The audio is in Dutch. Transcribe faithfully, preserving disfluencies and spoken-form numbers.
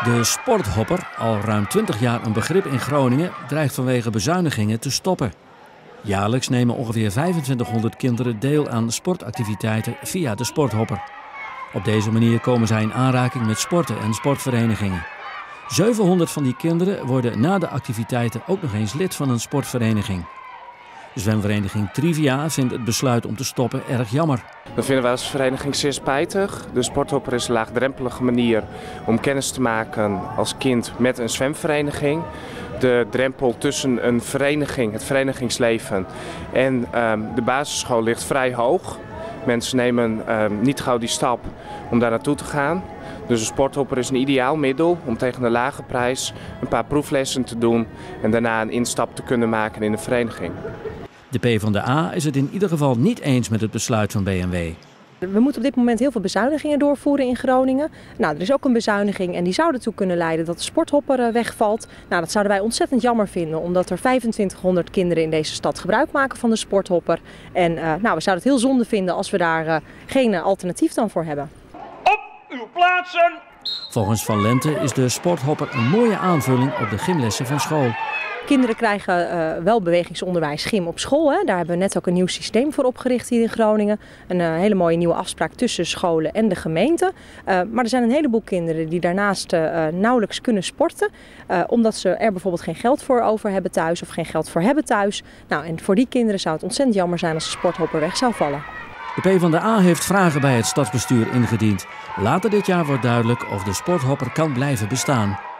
De sporthopper, al ruim twintig jaar een begrip in Groningen, dreigt vanwege bezuinigingen te stoppen. Jaarlijks nemen ongeveer vijfentwintighonderd kinderen deel aan sportactiviteiten via de sporthopper. Op deze manier komen zij in aanraking met sporten en sportverenigingen. zevenhonderd van die kinderen worden na de activiteiten ook nog eens lid van een sportvereniging. De zwemvereniging Trivia vindt het besluit om te stoppen erg jammer. Dat vinden wij als vereniging zeer spijtig. De sporthopper is een laagdrempelige manier om kennis te maken als kind met een zwemvereniging. De drempel tussen een vereniging, het verenigingsleven en um, de basisschool ligt vrij hoog. Mensen nemen um, niet gauw die stap om daar naartoe te gaan. Dus een sporthopper is een ideaal middel om tegen een lage prijs een paar proeflessen te doen en daarna een instap te kunnen maken in een vereniging. De PvdA is het in ieder geval niet eens met het besluit van B M W. We moeten op dit moment heel veel bezuinigingen doorvoeren in Groningen. Nou, er is ook een bezuiniging en die zou ertoe kunnen leiden dat de sporthopper wegvalt. Nou, dat zouden wij ontzettend jammer vinden, omdat er vijfentwintighonderd kinderen in deze stad gebruik maken van de sporthopper. En uh, nou, we zouden het heel zonde vinden als we daar uh, geen alternatief dan voor hebben. Op uw plaatsen! Volgens Van Lente is de sporthopper een mooie aanvulling op de gymlessen van school. Kinderen krijgen uh, wel bewegingsonderwijs gym op school. Hè. Daar hebben we net ook een nieuw systeem voor opgericht hier in Groningen. Een uh, hele mooie nieuwe afspraak tussen scholen en de gemeente. Uh, maar er zijn een heleboel kinderen die daarnaast uh, nauwelijks kunnen sporten. Uh, omdat ze er bijvoorbeeld geen geld voor over hebben thuis of geen geld voor hebben thuis. Nou, en voor die kinderen zou het ontzettend jammer zijn als de sporthopper weg zou vallen. De PvdA heeft vragen bij het stadsbestuur ingediend. Later dit jaar wordt duidelijk of de sporthopper kan blijven bestaan.